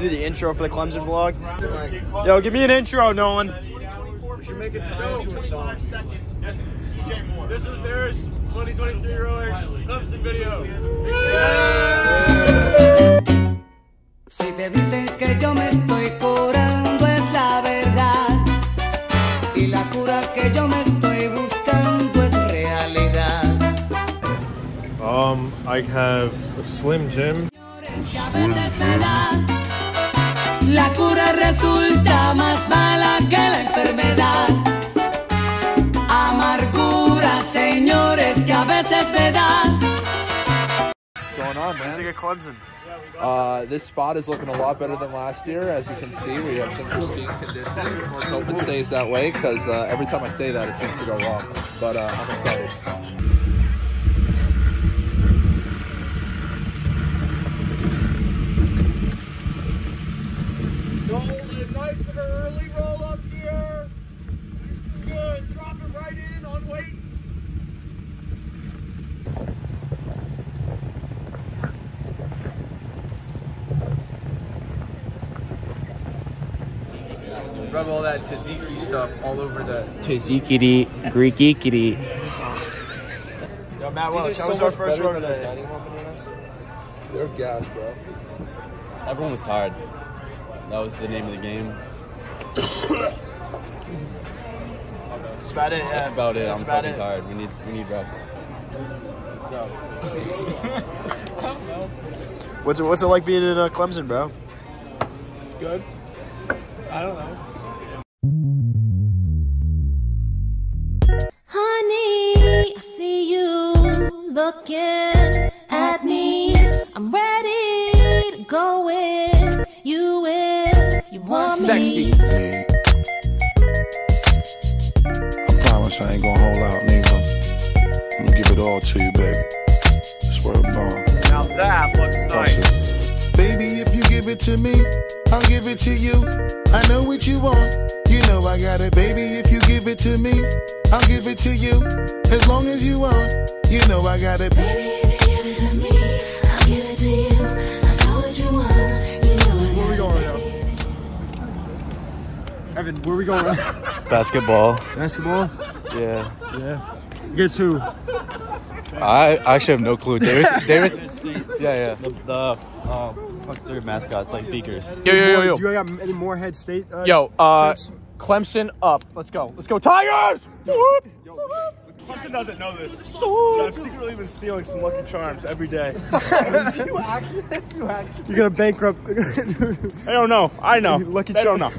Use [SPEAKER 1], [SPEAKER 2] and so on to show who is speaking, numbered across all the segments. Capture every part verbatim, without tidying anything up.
[SPEAKER 1] Do the intro for the Clemson vlog. Yo, give me an intro, Nolan.
[SPEAKER 2] We should make it time to a song.
[SPEAKER 3] Yes, D J Moore. This is theirs twenty twenty-three roller Clemson video.
[SPEAKER 4] Si te dicen que yo me estoy curando es la verdad y la cura que yo me estoy buscando es realidad.
[SPEAKER 5] Um, I have a Slim Jim.
[SPEAKER 4] Slim Jim. La cura resulta más mala que la enfermedad. Amargura, señores, que a veces me da.
[SPEAKER 6] What's going on, man?
[SPEAKER 1] What do you think of Clemson?
[SPEAKER 6] Uh, this spot is looking a lot better than last year. As you can see, we have some pristine conditions. Let's hope it stays that way, because uh, every time I say that, it seems to go wrong. But uh, I'm excited.
[SPEAKER 2] Nice and early roll up here. Good. Drop it right in on weight.
[SPEAKER 1] Rub all that tzatziki stuff all over the...
[SPEAKER 7] Tzatziki, Greekikity.
[SPEAKER 1] Yo, Matt, well, that was our first row today.
[SPEAKER 6] They're gas, bro.
[SPEAKER 7] Everyone was tired. That was the name of the game.
[SPEAKER 1] That's about it, yeah.
[SPEAKER 7] That's about it.
[SPEAKER 1] That's
[SPEAKER 7] I'm
[SPEAKER 1] about
[SPEAKER 7] fucking
[SPEAKER 1] it.
[SPEAKER 7] tired. We need we need rest.
[SPEAKER 1] So. What's it, what's it like being in uh, Clemson, bro?
[SPEAKER 2] It's good. I don't know.
[SPEAKER 8] Honey, I see you looking at me. I'm ready to go with you if you want
[SPEAKER 1] Sexy.
[SPEAKER 8] me.
[SPEAKER 9] I promise I ain't gonna hold out, nigga. I'm gonna give it all to you, baby. Swear to God.
[SPEAKER 1] Now that looks nice.
[SPEAKER 9] Baby, if you give it to me, I'll give it to you. I know what you want. You know I got it, baby. If you give it to me, I'll give it to you. As long as you want, you know I got it.
[SPEAKER 8] Baby, if you give it to me, I'll give it to you. I know what you want. You know I got
[SPEAKER 1] Where we going
[SPEAKER 8] it.
[SPEAKER 1] now? Evan, where we going?
[SPEAKER 7] Basketball.
[SPEAKER 1] Basketball?
[SPEAKER 7] Yeah.
[SPEAKER 1] Yeah. Against who?
[SPEAKER 7] I actually have no clue. Davis. Davis. Yeah, yeah. The, the um, what's their mascot? It's like Beakers.
[SPEAKER 1] Yo, yo, yo, yo. Do you got any more head state? Uh,
[SPEAKER 7] Yo, uh,
[SPEAKER 1] tips?
[SPEAKER 7] Clemson up. Let's go. Let's go, Tigers!
[SPEAKER 5] Clemson doesn't know this. But I've secretly been stealing some Lucky Charms every day.
[SPEAKER 1] you actually, you actually. You're gonna bankrupt.
[SPEAKER 5] I don't know. I know.
[SPEAKER 1] Lucky
[SPEAKER 5] they don't know.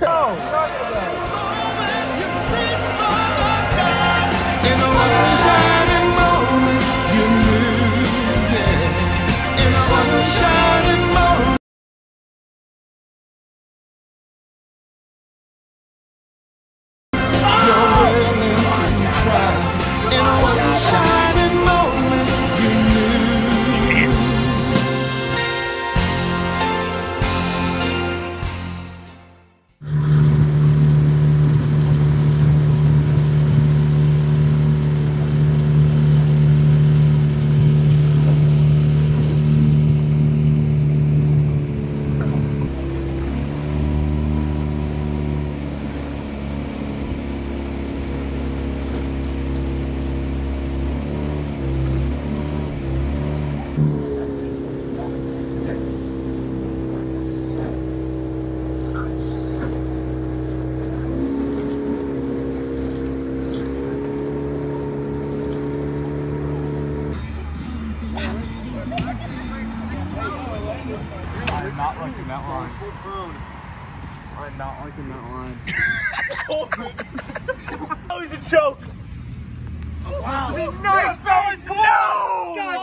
[SPEAKER 7] I'm not liking that line. I'm not liking that line.
[SPEAKER 5] That was a joke.
[SPEAKER 1] Wow. Nice, fellas. Come on. God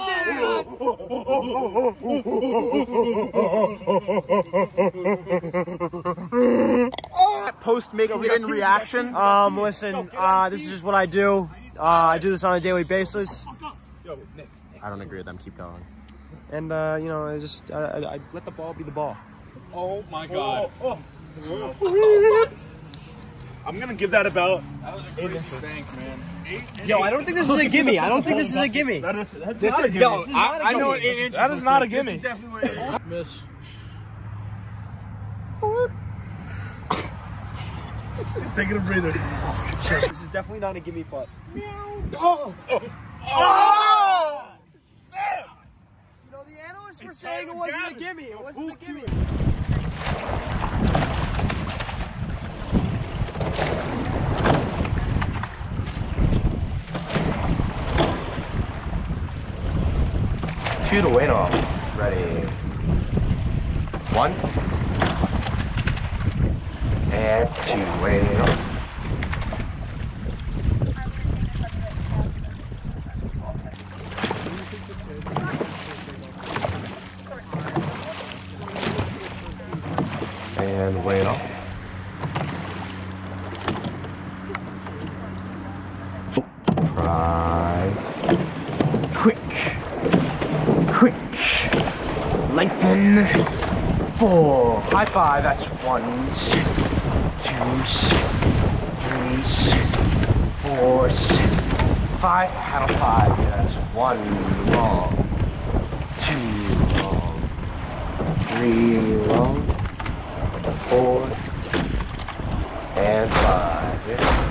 [SPEAKER 1] damn. Post making it in reaction. Um, listen, uh, this is just what I do. Uh, I do this on a daily basis. I don't agree with them. Keep going. And, uh, you know, I just, I, I, I let the ball be the ball.
[SPEAKER 5] Oh my God. Oh, oh. I'm going to give that about eight inches. Thanks, man. Eight,
[SPEAKER 1] Yo, I don't think this is a gimme. I don't think this is a gimme.
[SPEAKER 5] That is, that's
[SPEAKER 1] This
[SPEAKER 5] not
[SPEAKER 1] is,
[SPEAKER 5] a
[SPEAKER 1] yo,
[SPEAKER 5] gimme.
[SPEAKER 1] I, I know what
[SPEAKER 5] eight inches. That is not a gimme.
[SPEAKER 2] Miss.
[SPEAKER 3] He's taking a breather.
[SPEAKER 1] This is definitely not a gimme putt.
[SPEAKER 3] Oh! Oh! Oh! Damn!
[SPEAKER 1] You know, the analysts were saying it wasn't a gimme. It wasn't a gimme.
[SPEAKER 10] Two to win off. Ready. One. And two. Wait off. And wait off. Right. Quick. Quick. Lengthen. Four. High five. That's ones, twos, threes, fours, five. Paddle five. Yeah, that's one long, two long, three long, four, and five. Yeah.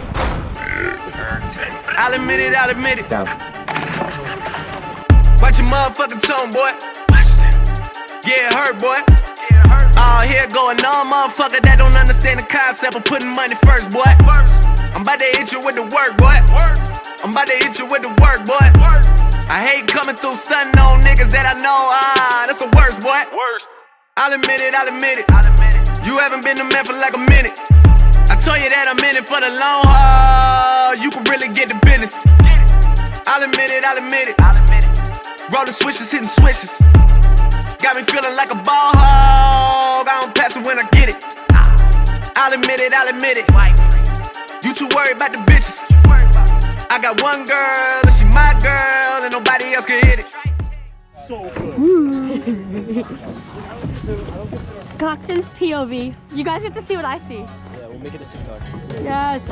[SPEAKER 11] I'll admit it, I'll admit it.
[SPEAKER 10] Down.
[SPEAKER 11] Watch your motherfucking tone, boy. Yeah, it hurt, boy. All here going on, motherfucker that don't understand the concept of putting money first, boy. I'm about to hit you with the work, boy. I'm about to hit you with the work, boy. I hate coming through stunting on niggas that I know. Ah, that's the worst, boy. I'll admit it, I'll admit it. You haven't been the man for like a minute. I told you that I'm in it for the long haul. You can really get the business. I'll admit it, I'll admit it. Rolling switches, hitting switches. Got me feeling like a ball hog. I don't pass it when I get it. I'll admit it, I'll admit it. You too worried about the bitches. I got one girl, and she my girl, and nobody else can hit it.
[SPEAKER 3] So good.
[SPEAKER 12] Coxton's P O V. You guys get to see what I see.
[SPEAKER 1] Yeah, we'll make it a TikTok.
[SPEAKER 12] Yes.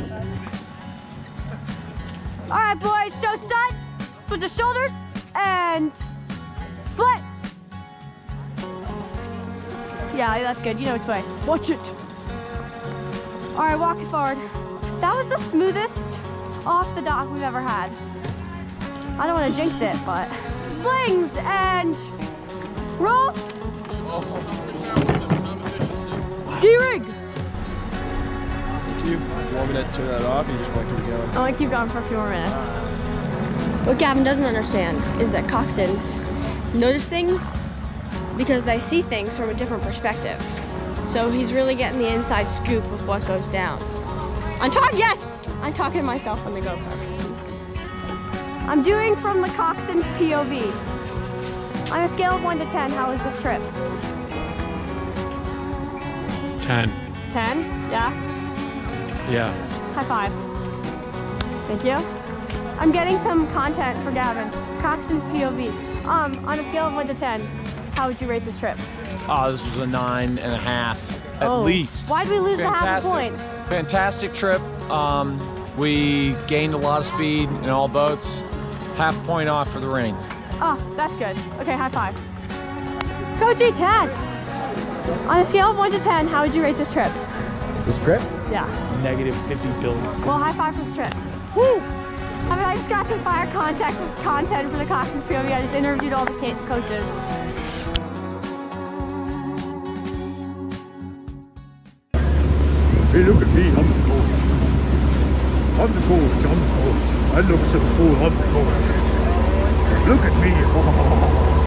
[SPEAKER 12] All right, boys. Show stunts. Switch the shoulders and split. Yeah, that's good. You know which way. Watch it. All right, walk it forward. That was the smoothest off the dock we've ever had. I don't want to jinx it, but flings and roll. D-rig.
[SPEAKER 1] Do you want me to turn that off, or you just want to keep going?
[SPEAKER 12] I want to keep going for a few more minutes. What Gavin doesn't understand is that coxswains notice things because they see things from a different perspective. So he's really getting the inside scoop of what goes down. I'm talking, yes! I'm talking to myself on the GoPro. I'm doing from the coxswain's P O V. On a scale of one to ten, how was this trip?
[SPEAKER 5] ten.
[SPEAKER 12] ten? Yeah?
[SPEAKER 5] Yeah.
[SPEAKER 12] High five. Thank you. I'm getting some content for Gavin. Coxswain's P O V. Um, on a scale of one to ten, how would you rate this trip?
[SPEAKER 5] Oh, this was a nine and a half, at
[SPEAKER 12] oh.
[SPEAKER 5] least.
[SPEAKER 12] Why'd we lose
[SPEAKER 5] Fantastic.
[SPEAKER 12] the half a point?
[SPEAKER 5] Fantastic trip. Um, we gained a lot of speed in all boats. Half point off for the rain.
[SPEAKER 12] Oh, that's good. Okay, high five. Coachy Tad, on a scale of one to ten, how would you rate this trip?
[SPEAKER 5] This trip?
[SPEAKER 12] Yeah.
[SPEAKER 5] Negative fifty billion.
[SPEAKER 12] Well, high five for the trip. Woo! I mean, I just got some fire contact with content for the Coxswain's P O V. I just interviewed all the coaches.
[SPEAKER 3] Hey, look at me, I'm the coach. I'm the coach, I'm the coach. I look so cool, I'm the coach. Look at me.